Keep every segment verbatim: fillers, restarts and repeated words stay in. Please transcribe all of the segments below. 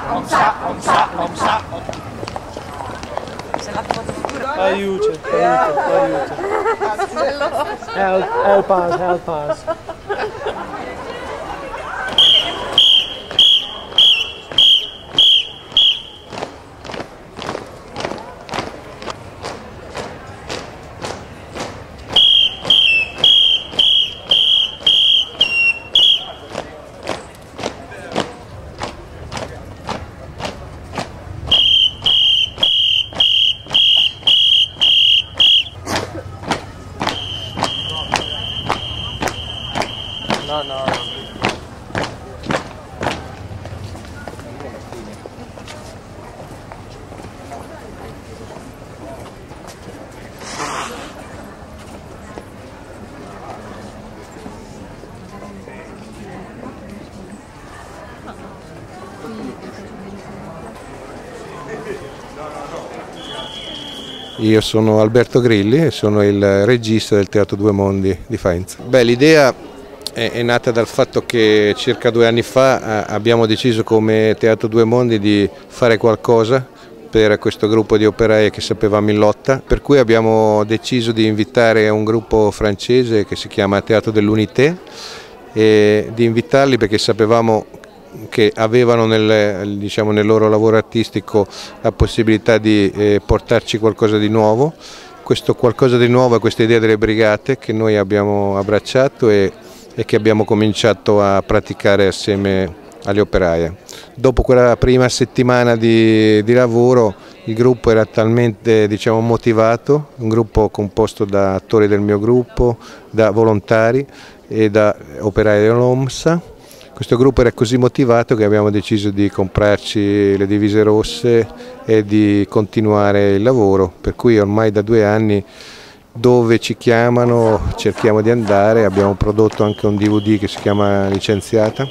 omsa, omsa, omsa. Aiuto, aiuto, aiuto. Help, help us, help us. No, no, no. Io sono Alberto Grilli e sono il regista del Teatro Due Mondi di Faenza. Beh, l'idea è, è nata dal fatto che circa due anni fa eh, abbiamo deciso come Teatro Due Mondi di fare qualcosa per questo gruppo di operai che sapevamo in lotta, per cui abbiamo deciso di invitare un gruppo francese che si chiama Teatro dell'Unité e di invitarli perché sapevamo che avevano nel, diciamo, nel loro lavoro artistico la possibilità di eh, portarci qualcosa di nuovo. Questo qualcosa di nuovo è questa idea delle brigate che noi abbiamo abbracciato e, e che abbiamo cominciato a praticare assieme alle operaie. Dopo quella prima settimana di, di lavoro il gruppo era talmente, diciamo, motivato, un gruppo composto da attori del mio gruppo, da volontari e da operai dell'OMSA. Questo gruppo era così motivato che abbiamo deciso di comprarci le divise rosse e di continuare il lavoro, per cui ormai da due anni dove ci chiamano cerchiamo di andare. Abbiamo prodotto anche un D V D che si chiama Licenziata.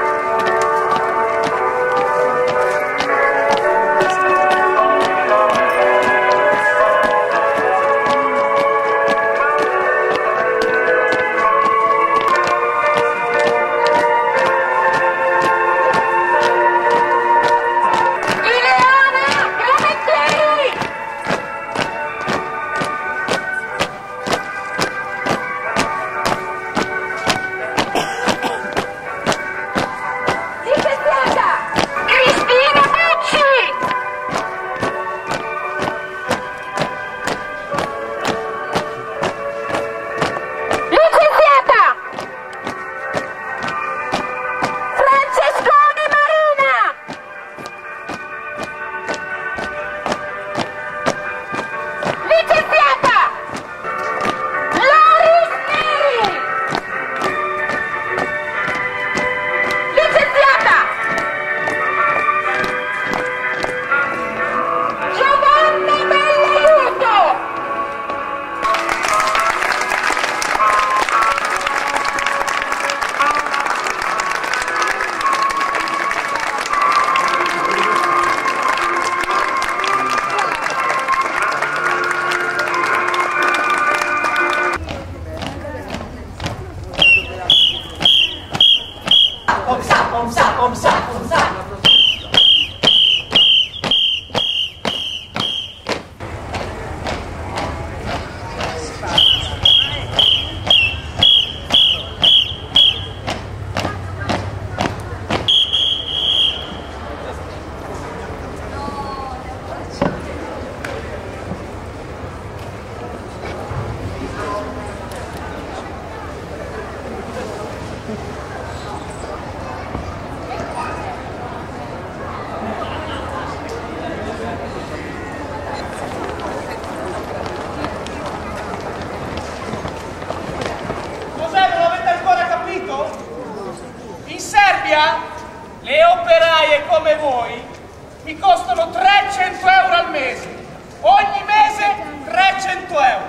Le operaie come voi mi costano trecento euro al mese, ogni mese trecento euro.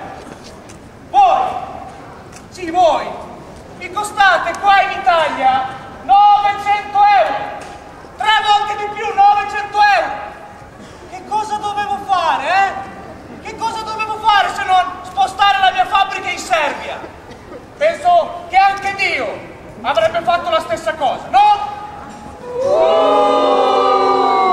Voi, sì voi, mi costate qua in Italia novecento euro, tre volte di più, novecento euro. Che cosa dovevo fare, eh? Che cosa dovevo fare se non spostare la mia fabbrica in Serbia? Penso che anche Dio avrebbe fatto la stessa cosa, no?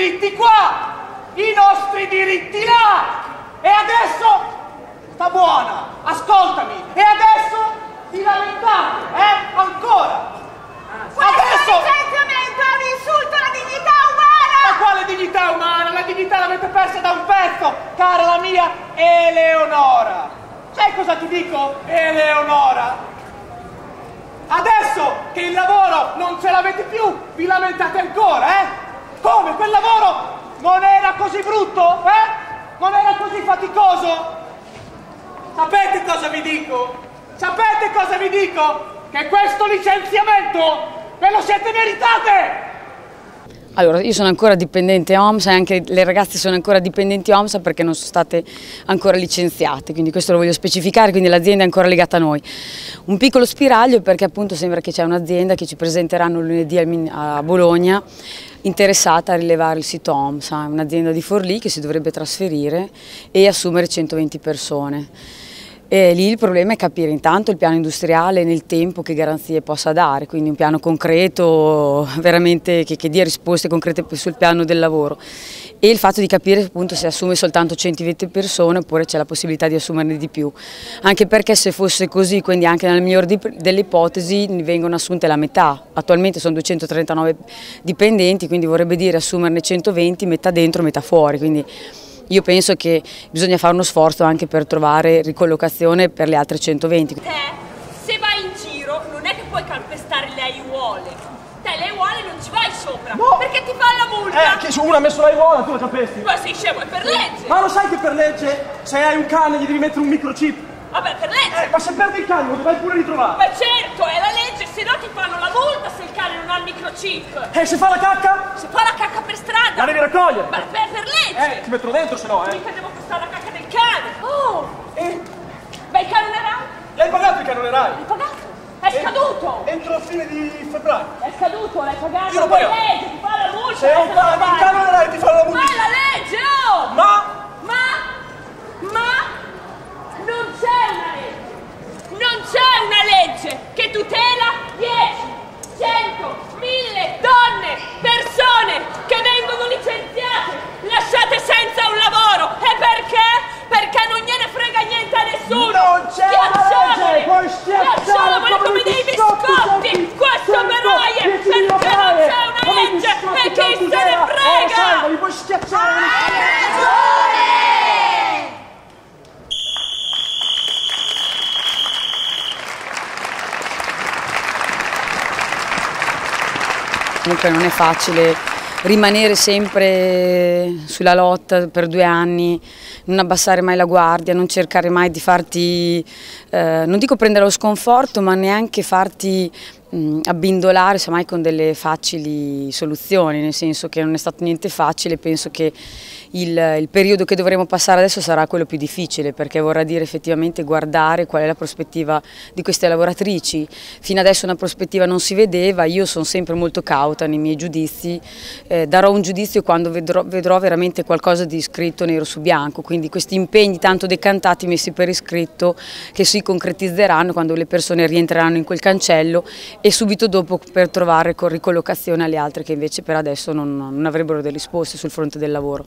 diritti qua, i nostri diritti là. E adesso, sta buona, ascoltami, e adesso ti lamentate, eh? Ancora. Questo licenziamento è un insulto alla dignità umana! Ma quale dignità umana? La dignità l'avete persa da un pezzo, cara la mia Eleonora. Sai cosa ti dico, Eleonora? Adesso che il lavoro non ce l'avete più, vi lamentate ancora, eh? Come? Quel lavoro non era così brutto, eh? Non era così faticoso? Sapete cosa vi dico? Sapete cosa vi dico? Che questo licenziamento ve lo siete meritate! Allora, io sono ancora dipendente O M S e anche le ragazze sono ancora dipendenti O M S perché non sono state ancora licenziate, quindi questo lo voglio specificare, quindi l'azienda è ancora legata a noi. Un piccolo spiraglio perché appunto sembra che c'è un'azienda che ci presenteranno lunedì a Bologna interessata a rilevare il sito O M S, è un'azienda di Forlì che si dovrebbe trasferire e assumere centoventi persone. E lì il problema è capire intanto il piano industriale nel tempo che garanzie possa dare, quindi un piano concreto veramente che, che dia risposte concrete sul piano del lavoro e il fatto di capire appunto se assume soltanto centoventi persone oppure c'è la possibilità di assumerne di più, anche perché se fosse così, quindi anche nella migliore delle ipotesi ne vengono assunte la metà, attualmente sono duecentotrentanove dipendenti, quindi vorrebbe dire assumerne centoventi, metà dentro, metà fuori, quindi io penso che bisogna fare uno sforzo anche per trovare ricollocazione per le altre centoventi. Te, se vai in giro, non è che puoi calpestare le aiuole. Te le aiuole non ci vai sopra, no, perché ti fa la multa. Eh, che uno ha messo l'aiuola, tu la capesti. Ma sei scemo, è per legge. Ma lo sai che per legge, se hai un cane gli devi mettere un microchip? Vabbè, per legge. Eh, ma se perdi il cane lo dovrai pure ritrovare. Ma certo, è la legge, se no ti fanno la multa se il cane non ha il microchip. E eh, se fa la cacca? Se fa la cacca per strada. La devi raccogliere. Ma per, per legge. Eh, ti mettono dentro se no, eh. Mica devo costare la cacca del cane. Oh. Eh? Beh, il cane non era? L'hai pagato il canonerai? L'hai pagato? È eh, scaduto. Entro fine di febbraio. È scaduto, l'hai pagato. Io lo pago. Per legge, ti fa la multa. Se non paghi il canonerai ti fa la multa. Ma è la legge, oh. Ma? Ma? Ma? Non c'è una legge. Non c'è una legge che tutela dieci, cento, mille donne, persone che vengono licenziate, lasciate senza un lavoro. E perché? Perché non gliene frega niente a nessuno. Non c'è una legge, puoi schiacciamoli come dei biscotti. Questo però è perché non c'è una legge e chi se ne frega. Eh, li puoi schiacciare. Comunque non è facile rimanere sempre sulla lotta per due anni, non abbassare mai la guardia, non cercare mai di farti, eh, non dico prendere lo sconforto, ma neanche farti mh, abbindolare semmai con delle facili soluzioni, nel senso che non è stato niente facile, penso che il, il periodo che dovremo passare adesso sarà quello più difficile, perché vorrà dire effettivamente guardare qual è la prospettiva di queste lavoratrici. Fino adesso una prospettiva non si vedeva, io sono sempre molto cauta nei miei giudizi, eh, darò un giudizio quando vedrò, vedrò veramente qualcosa di scritto nero su bianco, quindi questi impegni tanto decantati messi per iscritto che si concretizzeranno quando le persone rientreranno in quel cancello e subito dopo per trovare ricollocazione alle altre che invece per adesso non, non avrebbero delle risposte sul fronte del lavoro.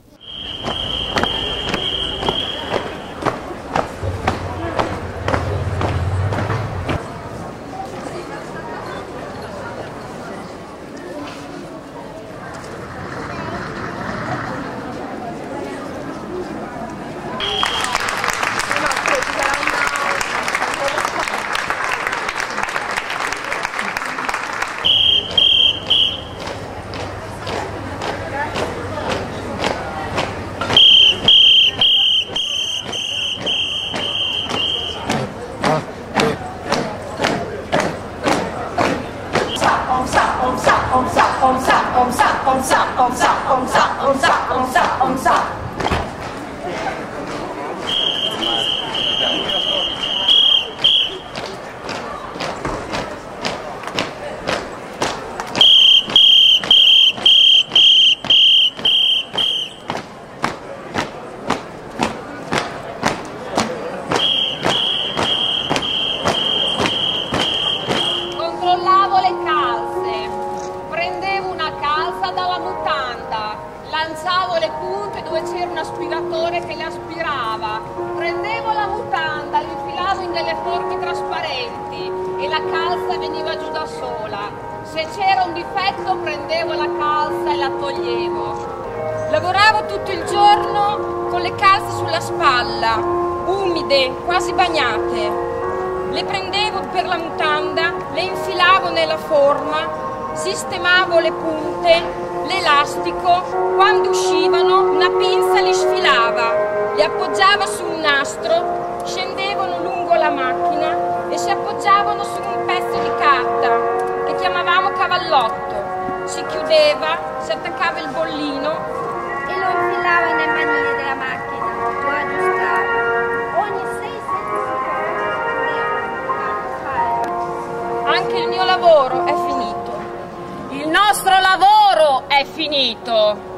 polvere che le aspirava. Prendevo la mutanda, l'infilavo in delle forme trasparenti e la calza veniva giù da sola. Se c'era un difetto prendevo la calza e la toglievo. Lavoravo tutto il giorno con le calze sulla spalla, umide, quasi bagnate. Le prendevo per la mutanda, le infilavo nella forma, sistemavo le punte, l'elastico, quando uscivano una pinza li sfilava, li appoggiava su un nastro, scendevano lungo la macchina e si appoggiavano su un pezzo di carta che chiamavamo cavallotto. Si chiudeva, si attaccava il bollino e lo infilava nelle manine della macchina, lo aggiustava. Ogni sei Anche il mio lavoro è finito. Il nostro lavoro è finito.